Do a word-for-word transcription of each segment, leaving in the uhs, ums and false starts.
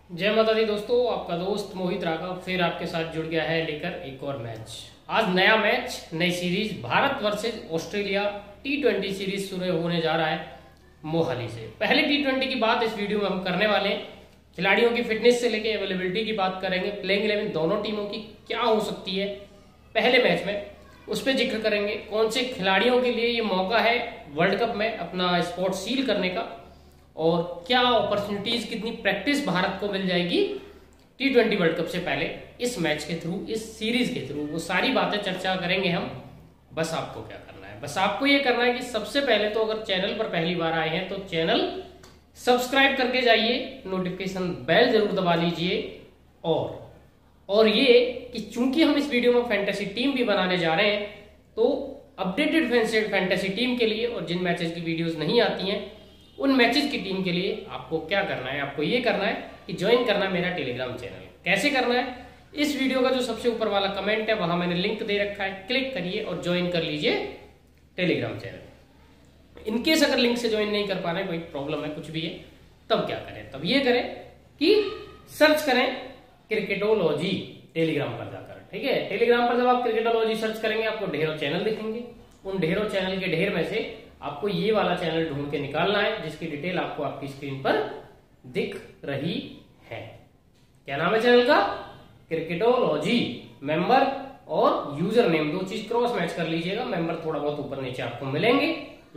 जय माता दी दोस्तों, आपका दोस्त मोहित राघव फिर आपके साथ जुड़ गया है लेकर एक और मैच। आज नया मैच, नई series, Bharat versus Australia T twenty series शुरू होने जा रहा है मोहाली से। पहले टी ट्वेंटी की बात इस वीडियो में हम करने वाले हैं। खिलाड़ियों की फिटनेस से लेकर अवेलेबिलिटी की बात करेंगे, प्लेइंग इलेवन दोनों टीमों की क्या हो सकती है पहले मैच में, उस पर जिक्र करेंगे। कौन से खिलाड़ियों के लिए ये मौका है वर्ल्ड कप में अपना स्पॉट सील करने का, और क्या अपॉर्चुनिटीज, कितनी प्रैक्टिस भारत को मिल जाएगी टी ट्वेंटी वर्ल्ड कप से पहले इस मैच के थ्रू, इस सीरीज के थ्रू, वो सारी बातें चर्चा करेंगे हम। बस आपको क्या करना है, बस आपको ये करना है कि सबसे पहले तो अगर चैनल पर पहली बार आए हैं तो चैनल सब्सक्राइब करके जाइए, नोटिफिकेशन बेल जरूर दबा लीजिए। और और ये कि चूंकि हम इस वीडियो में फैंटेसी टीम भी बनाने जा रहे हैं, तो अपडेटेड फैंटेसी टीम के लिए और जिन मैचेस की वीडियोस नहीं आती हैं उन मैचेस की टीम के लिए आपको क्या करना है, आपको ये करना है कि ज्वाइन करना है मेरा टेलीग्राम चैनल। कैसे करना है, इस वीडियो का जो सबसे ऊपर वाला कमेंट है वहां मैंने लिंक दे रखा है, क्लिक करिए और ज्वाइन कर लीजिए टेलीग्राम चैनल। इनकेस अगर लिंक से ज्वाइन नहीं कर पा रहे, कोई प्रॉब्लम है, कुछ भी है, तब क्या करें, तब ये करें कि सर्च करें क्रिकेटोलॉजी टेलीग्राम पर जाकर। ठीक है, टेलीग्राम पर जब आप क्रिकेटोलॉजी सर्च करेंगे आपको ढेरों चैनल दिखेंगे। उन ढेरों चैनल के ढेर में से आपको ये वाला चैनल ढूंढ के निकालना है जिसकी डिटेल आपको आपकी स्क्रीन पर दिख रही है। क्या नाम है चैनल का? क्रिकेटोलॉजी। मेंबर और यूजर नेम दो चीज क्रॉस मैच कर लीजिएगा। मेंबर थोड़ा बहुत ऊपर नीचे आपको मिलेंगे,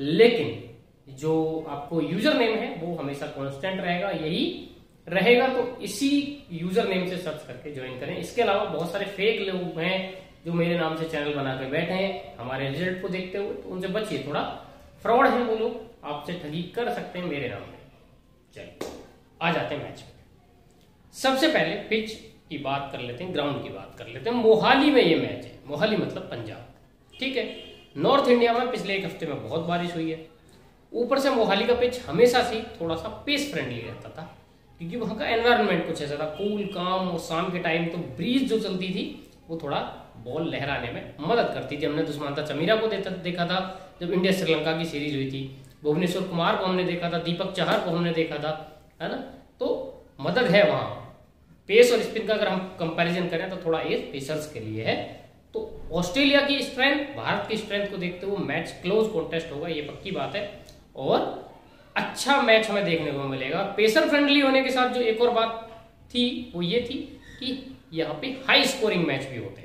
लेकिन जो आपको यूजर नेम है वो हमेशा कांस्टेंट रहेगा, यही रहेगा। तो इसी यूजर नेम से सर्च करके ज्वाइन करें। इसके अलावा बहुत सारे फेक लोग हैं जो मेरे नाम से चैनल बना के बैठे हैं हमारे रिजल्ट को देखते हुए, तो उनसे बचिए, थोड़ा फ्रॉड है वो लोग, आपसे ठगी कर सकते हैं मेरे नाम में। चलिए आ जाते हैं मैच में। सबसे पहले पिच की बात कर लेते हैं, ग्राउंड की बात कर लेते हैं। मोहाली में ये मैच है, मोहाली मतलब पंजाब। ठीक है, नॉर्थ इंडिया में पिछले एक हफ्ते में बहुत बारिश हुई है। ऊपर से मोहाली का पिच हमेशा से थोड़ा सा पेस फ्रेंडली रहता था, क्योंकि वहां का एनवायरनमेंट कुछ ऐसा था, कूल काम, और शाम के टाइम तो ब्रीज जो चलती थी वो थोड़ा बॉल लहराने में मदद करती थी। हमने दुष्मंता चमीरा को देखा था जब इंडिया श्रीलंका की सीरीज हुई थी, भुवनेश्वर कुमार को हमने देखा था, दीपक चहर को हमने देखा था, है ना। तो मदद है वहां। पेस और स्पिन का अगर हम कंपैरिजन करें तो थोड़ा एज पेसर्स के लिए है। तो ऑस्ट्रेलिया की स्ट्रेंथ भारत की स्ट्रेंथ को देखते हुए मैच क्लोज कॉन्टेस्ट होगा, ये पक्की बात है, और अच्छा मैच हमें देखने को मिलेगा। पेसर फ्रेंडली होने के साथ जो एक और बात थी वो ये थी कि यहाँ पे हाई स्कोरिंग मैच भी होते हैं।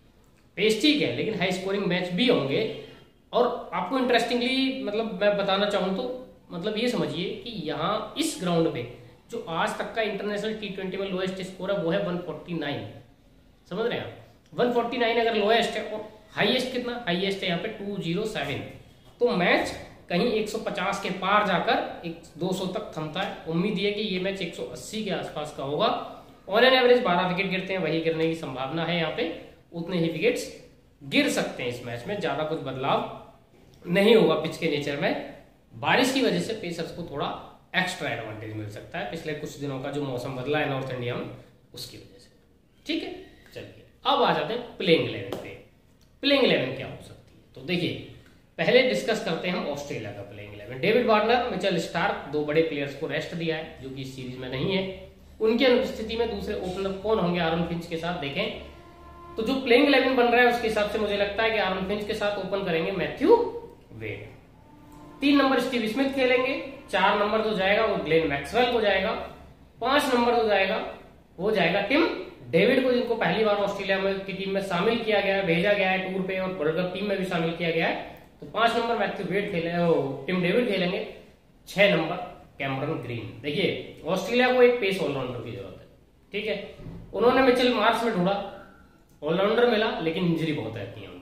पेस ठीक है लेकिन हाई स्कोरिंग मैच भी होंगे। और आपको इंटरेस्टिंगली मतलब मैं बताना चाहूं तो मतलब ये समझिए कि यहाँ इस ग्राउंड पे जो आज तक का इंटरनेशनल टी ट्वेंटी में लोएस्ट स्कोर है वो है वन फोर्टी नाइन। समझ रहे हैं आप, वन फोर्टी नाइन अगर लोएस्ट है, और हाईएस्ट कितना? हाईएस्ट है यहाँ पे टू जीरो सेवन। तो मैच कहीं एक सौ पचास के पार जाकर एक दो सौ तक थमता है। उम्मीद है कि ये मैच एक सौ अस्सी के आसपास का होगा। ऑन एन एवरेज बारह विकेट गिरते हैं, वही गिरने की संभावना है यहाँ पे, उतने ही विकेट्स गिर सकते हैं इस मैच में। ज्यादा कुछ बदलाव नहीं होगा पिच के नेचर में। बारिश की वजह से पेसर्स को थोड़ा एक्स्ट्रा एडवांटेज मिल सकता है पिछले कुछ दिनों का जो मौसम बदला है नॉर्थ इंडिया में, उसकी वजह से। ठीक है, चलिए अब आ जाते हैं प्लेइंग इलेवन पे। प्लेइंग इलेवन क्या हो सकती है, तो देखिए पहले डिस्कस करते हैं हम ऑस्ट्रेलिया का playing eleven. David Warner, Mitchell Starc, दो बड़े प्लेयर्स को रेस्ट दिया है जो कि इस सीरीज में नहीं है। उनकी अनुपस्थिति में दूसरे ओपनर कौन होंगे आरन फिंच के साथ, देखें तो जो प्लेइंग इलेवन बन रहा है उसके हिसाब से मुझे लगता है कि आरन फिंच के साथ ओपन करेंगे मैथ्यू वेड। तीन नंबर स्टीव स्मिथ खेलेंगे। चार नंबर जो जाएगा वो ग्लेन मैक्सवेल को जाएगा। पांच नंबर जो जाएगा वो जाएगा टिम डेविड को, जिनको पहली बार ऑस्ट्रेलिया में की टीम में शामिल किया गया है, भेजा गया है टूर पे, और वर्ल्ड कप टीम में भी शामिल किया गया है। तो पांच नंबर मैथ्यू वेड खेले, टिम डेविड खेलेंगे। छह नंबर कैमरन ग्रीन। देखिए ऑस्ट्रेलिया को एक पेस ऑलराउंडर की जरूरत है। ठीक है, उन्होंने मिचेल मार्श में ढूंढा, ऑलराउंडर मिला लेकिन इंजरी बहुत रहती है उनको।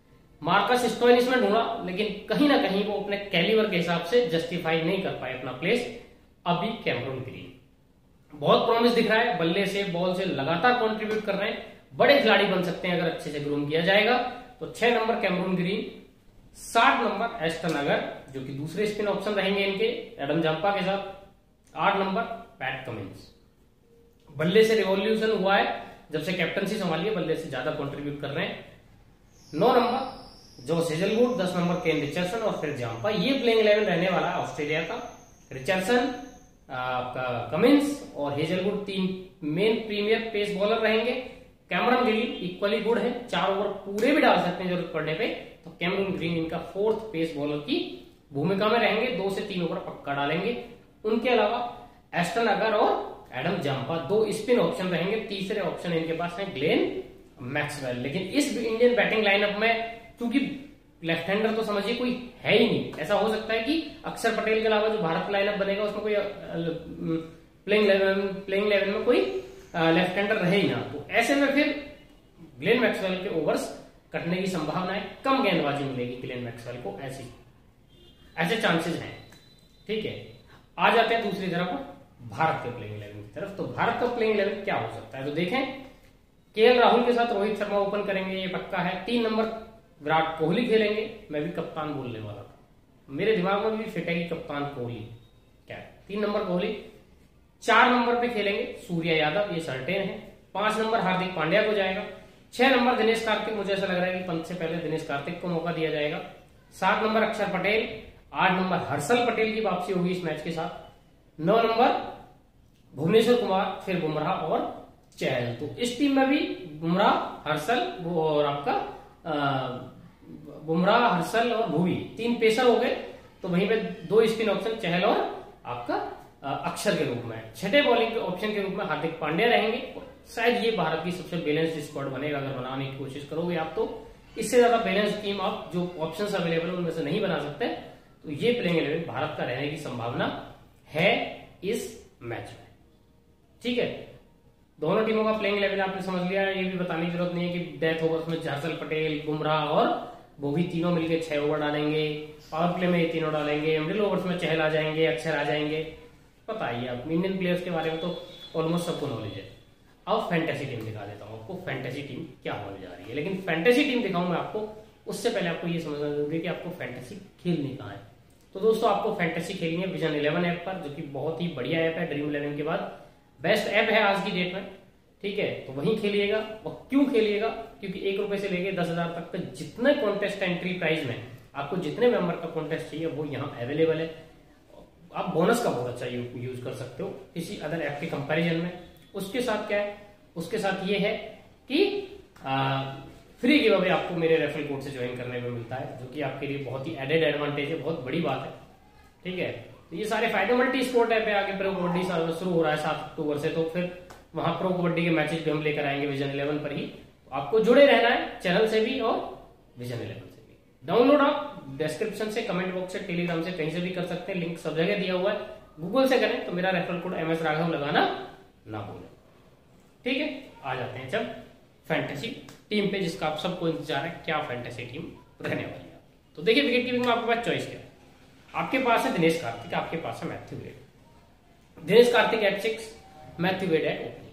मार्कस स्टोइनिस में ढूंढा लेकिन कहीं ना कहीं वो अपने कैलिबर के हिसाब से जस्टिफाई नहीं कर पाए अपना प्लेस। अभी कैमरून ग्रीन बहुत प्रॉमिस दिख रहा है, बल्ले से बॉल से लगातार कंट्रीब्यूट कर रहे हैं, बड़े खिलाड़ी बन सकते हैं अगर अच्छे से ग्रूम किया जाएगा। तो छह नंबर कैमरून ग्रीन। सात नंबर एस्टन अगर, जो कि दूसरे स्पिन ऑप्शन रहेंगे इनके एडम जांपा के साथ। आठ नंबर पैट कमिंस, बल्ले से रिवॉल्यूशन हुआ है जब से कैप्टनसी संभाली है, बल्ले से ज्यादा कंट्रीब्यूट कर रहे हैं। नौ नंबर जोश हेजलवुड, दस नंबर केन रिचर्डसन और फिर जांपा। ये प्लेइंग इलेवन रहने वाला है ऑस्ट्रेलिया का। रिचर्डसन, आपका कमिंस और हेजलवुड तीन मेन प्रीमियर पेस बॉलर रहेंगे। कैमरन ग्रीन इक्वली गुड है, चार ओवर पूरे भी डाल सकते हैं जरूरत पड़ने पे। तो कैमरन ग्रीन इनका फोर्थ पेस बॉलर की भूमिका में रहेंगे, दो से तीन ओवर पक्का डालेंगे। उनके अलावा एस्टन अगर और एडम जाम्पा दो स्पिन ऑप्शन रहेंगे। तीसरे ऑप्शन इनके पास है ग्लेन मैक्सवेल। लेकिन इस इंडियन बैटिंग लाइनअप में क्योंकि लेफ्ट हैंडर तो समझिए कोई है ही नहीं, ऐसा हो सकता है कि अक्षर पटेल के अलावा जो भारत लाइनअप बनेगा उसमें कोई प्लेइंग इलेवन प्लेइंग इलेवन में कोई लेफ्ट हैंडर रहे ही ना। तो ऐसे में फिर ग्लेन मैक्सवेल के ओवर्स कटने की संभावना है, कम गेंदबाजी मिलेगी ग्लेन मैक्सवेल को, ऐसी ऐसे चांसेस हैं। ठीक है, आ जाते हैं दूसरी तरफ भारत के प्लेइंग इलेवन की तरफ। तो भारत का प्लेइंग इलेवन क्या हो सकता है, तो देखें केएल राहुल के साथ रोहित शर्मा ओपन करेंगे, ये पक्का है। तीन नंबर विराट कोहली खेलेंगे, मैं भी कप्तान बोलने वाला था, मेरे दिमाग में भी फिट है कि कप्तान कोहली क्या है। तीन नंबर कोहली, चार नंबर पे खेलेंगे सूर्या यादव, ये सर्टेन है। पांच नंबर हार्दिक पांड्या को जाएगा। छह नंबर दिनेश कार्तिक, मुझे ऐसा लग रहा है कि पंत से पहले दिनेश कार्तिक को मौका दिया जाएगा। सात नंबर अक्षर पटेल, आठ नंबर हर्षल पटेल की वापसी होगी इस मैच के साथ। नौ नंबर भुवनेश्वर कुमार, फिर बुमराह और चहल। तो इस टीम में भी बुमराह, हर्षल और आपका बुमराह, हर्षल और भुवी तीन पेसर हो गए। तो वहीं पे दो स्पिन ऑप्शन चहल और आपका अक्षर के रूप में। छठे बॉलिंग ऑप्शन के रूप में हार्दिक पांड्या रहेंगे। शायद ये भारत की सबसे बैलेंस्ड स्क्वाड बनेगा अगर बनाने की कोशिश करोगे आप तो। इससे ज्यादा बैलेंस टीम आप जो ऑप्शंस अवेलेबल है उनमें से नहीं बना सकते। तो ये प्लेइंग इलेवन भारत का रहने की संभावना है इस मैच में। ठीक है, दोनों टीमों का प्लेइंग इलेवन आपने समझ लिया। ये भी बताने की जरूरत नहीं है कि डेथ ओवर्स में हर्षल पटेल, बुमराह और वो भी तीनों मिलकर छह ओवर डालेंगे। पावर प्ले में ये तीनों डालेंगे। मिडिल ओवर्स में चहल आ जाएंगे, अक्षर आ जाएंगे। पता ही आप इंडियन प्लेयर्स के बारे में तो ऑलमोस्ट सबको नॉलेज है। अब फैंटेसी टीम दिखा देता हूं आपको, फैंटेसी टीम क्या होने जा रही है। लेकिन फैंटेसी टीम दिखाऊं मैं आपको, उससे पहले आपको ये समझना जरूरी है कि आपको फैंटेसी खेलनी कहाँ है। तो दोस्तों आपको फैंटेसी खेलनी है विजन इलेवन ऐप पर, जो कि बहुत ही बढ़िया ऐप है। ड्रीम इलेवन के बाद बेस्ट ऐप है आज की डेट में। ठीक है, तो वहीं खेलिएगा। और क्यों खेलिएगा, क्योंकि एक रुपए से लेके दस हजार तक का जितने कॉन्टेस्ट एंट्री प्राइस में आपको जितने मेंबर का कॉन्टेस्ट चाहिए वो यहाँ अवेलेबल है। आप बोनस का बहुत अच्छा यूज कर सकते हो किसी अदर ऐप के कंपैरिजन में। उसके साथ क्या है, उसके साथ ये है कि आ, फ्री गिव अवे आपको मेरे रेफरल कोड से ज्वाइन करने में मिलता है, जो कि आपके लिए बहुत ही एडेड एडवांटेज है, बहुत बड़ी बात है। ठीक है, तो ये सारे फायदे मल्टी स्पोर्ट ऐप है। आगे प्रो कबड्डी शुरू हो रहा है सात अक्टूबर से, तो फिर वहां प्रो कबड्डी के मैचेस भी हम लेकर आएंगे विजन इलेवन पर ही। आपको जुड़े रहना है चैनल से भी और विजन इलेवन से भी। डाउनलोड आप डिस्क्रिप्शन से, कमेंट बॉक्स से, टेलीग्राम से, कहीं से भी कर सकते हैं। लिंक सब जगह दिया हुआ है। गूगल से करें तो मेरा referral code M S Raghav लगाना ना भूलें। ठीक है, आ जाते हैं जब फैंटेसी टीम पे, जिसका आप सबको इंतजार है क्या फैंटेसी टीम रहने वाली है। तो देखिए विकेट कीपिंग में आपके पास चॉइस क्या है। आपके पास है दिनेश कार्तिक, आपके पास है Matthew Wade. Dinesh Karthik at six, Matthew Wade at opening.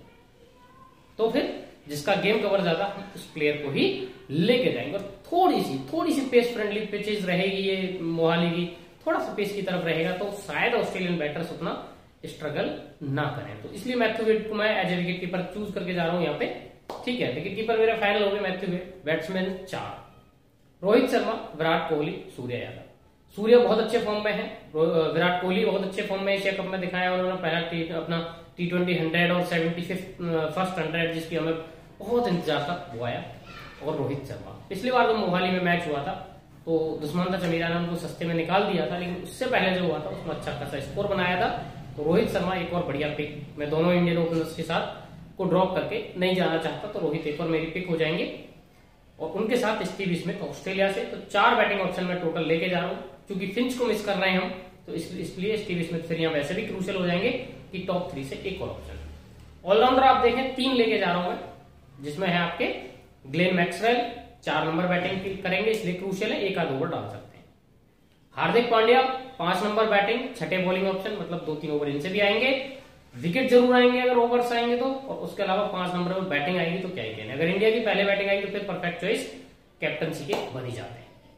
तो फिर जिसका गेम कवर ज्यादा हम उस प्लेयर को ही लेके जाएंगे। और थोड़ी सी थोड़ी सी पेस फ्रेंडली पिचेस रहेगी ये मोहाली की, थोड़ा सा पेस की तरफ रहेगा, तो शायद ऑस्ट्रेलियन बैटर्स उतना स्ट्रगल ना करें। तो इसलिए मैथ्यू वेड को मैं as a wicket keeper choose करके जा रहा हूं यहाँ पे। ठीक है, विकेट कीपर मेरा फाइनल हो गया मैथ्यू वेड। बैट्समैन चार, रोहित शर्मा, विराट कोहली, सूर्या यादव। सूर्या बहुत अच्छे फॉर्म में है, विराट कोहली बहुत अच्छे फॉर्म में एशिया कप में दिखाया उन्होंने। पहला टी अपना टी ट्वेंटी हंड्रेड और सेवेंटी फिफ्थ फर्स्ट हंड्रेड जिसकी हमें बहुत इंतजार था वो आया। और रोहित शर्मा पिछली बार जो मोहाली में मैच हुआ था तो दुश्मन चमीरा ने उनको सस्ते में निकाल दिया था, लेकिन उससे पहले जो हुआ था उसमें अच्छा खासा स्कोर बनाया था। तो रोहित शर्मा एक और बढ़िया पिक, मैं दोनों इंडियन ओपनर्स के साथ को ड्रॉप करके नहीं जाना चाहता, तो रोहित एक और मेरी पिक हो जाएंगे। और उनके साथ स्टीव स्मिथ ऑस्ट्रेलिया से। तो चार बैटिंग ऑप्शन में टोटल लेके जा रहा हूँ, क्योंकि फिंच को मिस कर रहे हैं हम, तो इसलिए स्टीव स्मिथ फिर यहाँ वैसे भी क्रूशियल हो जाएंगे कि टॉप थ्री से एक और ऑप्शन। ऑलराउंडर आप देखें तीन लेके जा रहा हूं मैं, जिसमें है आपके ग्लेन मैक्सवेल, चार नंबर बैटिंग करेंगे इसलिए क्रूशियल है, एक आध ओवर डाल सकते हैं। हार्दिक पांड्या पांच नंबर बैटिंग, छठे बॉलिंग ऑप्शन, मतलब दो तीन ओवर इनसे भी आएंगे। विकेट जरूर आएंगे अगर ओवर्स आएंगे तो, और उसके अलावा पांच नंबर में बैटिंग आएगी तो क्या ही कहने। अगर इंडिया की पहले बैटिंग आएगी तो फिर परफेक्ट चॉइस कैप्टनसी के बन ही जाते हैं।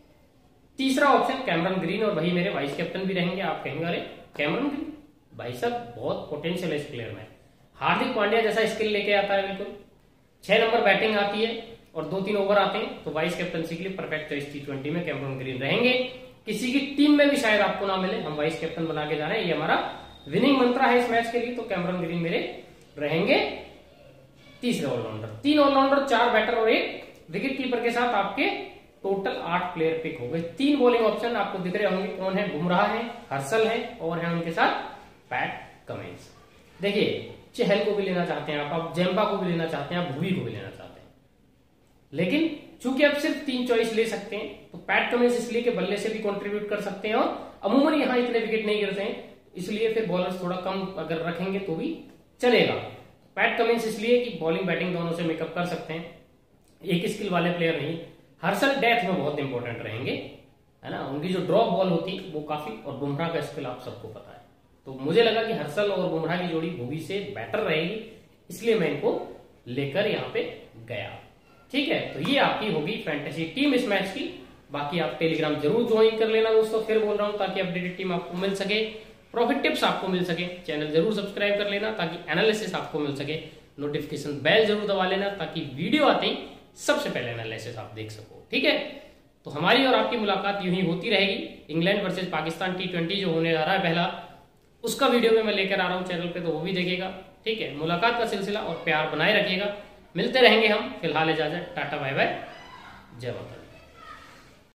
तीसरा ऑप्शन कैमरन ग्रीन, और वही मेरे वाइस कैप्टन भी रहेंगे। आप कहेंगे अरे कैमरन ग्रीन भाई साहब बहुत पोटेंशियल है इस प्लेयर में। हार्दिक पांड्या जैसा स्किल लेके आता है बिल्कुल। छह नंबर बैटिंग आती है और दो तीन ओवर आते हैं, तो वाइस कैप्टनसी के लिए परफेक्ट चॉइस टी ट्वेंटी में कैमरन ग्रीन रहेंगे। किसी की टीम में भी शायद आपको ना मिले, हम वाइस कैप्टन बना के जा रहे हैं, ये हमारा विनिंग मंत्रा है इस मैच के लिए, तो कैमरन ग्रीन मेरे रहेंगे तीसरे ऑलराउंडर। तीन ऑलराउंडर, चार बैटर और एक विकेट कीपर के साथ आपके टोटल आठ प्लेयर पिक हो गए। तीन बॉलिंग ऑप्शन आपको दिख रहे होंगे, कौन है? बुमराह है, हर्षल है और है उनके साथ पैट कमिंस। देखिए, चहल को भी लेना चाहते हैं आप, आप जेम्बा को भी लेना चाहते हैं, आप भुवी को भी लेना चाहते हैं, लेकिन चूंकि आप सिर्फ तीन चॉइस ले सकते हैं, तो पैट कमिंस इसलिए कि बल्ले से भी कंट्रीब्यूट कर सकते हैं और अमूमन यहां इतने विकेट नहीं गिरते हैं, इसलिए फिर बॉलर्स थोड़ा कम अगर रखेंगे तो भी चलेगा। पैट कमिंस इसलिए कि बॉलिंग बैटिंग दोनों से मेकअप कर सकते हैं, एक स्किल वाले प्लेयर नहीं। हर्षल डेथ में बहुत इंपॉर्टेंट रहेंगे, है ना, उनकी जो ड्रॉप बॉल होती है वो काफी, और बुमराह का स्किल आप सबको पता है, तो मुझे लगा कि हर्षल और बुमराह की जोड़ी भुवी से बेटर रहेगी, इसलिए मैं इनको लेकर यहाँ पे गया। ठीक है, तो ये आपकी होगी फैंटेसी टीम इस मैच की। बाकी आप टेलीग्राम जरूर ज्वाइन कर लेना दोस्तों, फिर बोल रहा हूं, ताकि अपडेटेड टीम आपको मिल सके, प्रॉफिट टिप्स आपको मिल सके। चैनल जरूर सब्सक्राइब कर लेना ताकि एनालिसिस आपको मिल सके। नोटिफिकेशन बेल जरूर दबा लेना ताकि वीडियो आते ही सबसे पहले एनालिसिस आप देख सको। ठीक है, तो हमारी और आपकी मुलाकात यूं ही होती रहेगी। England versus Pakistan T twenty जो होने जा रहा है पहला, उसका वीडियो में मैं लेकर आ रहा हूं चैनल पे, तो वो भी देखेगा। ठीक है, मुलाकात का सिलसिला और प्यार बनाए रखिएगा। मिलते रहेंगे हम, फिलहाल इजाजत, टाटा बाय बाय, जय माता दी।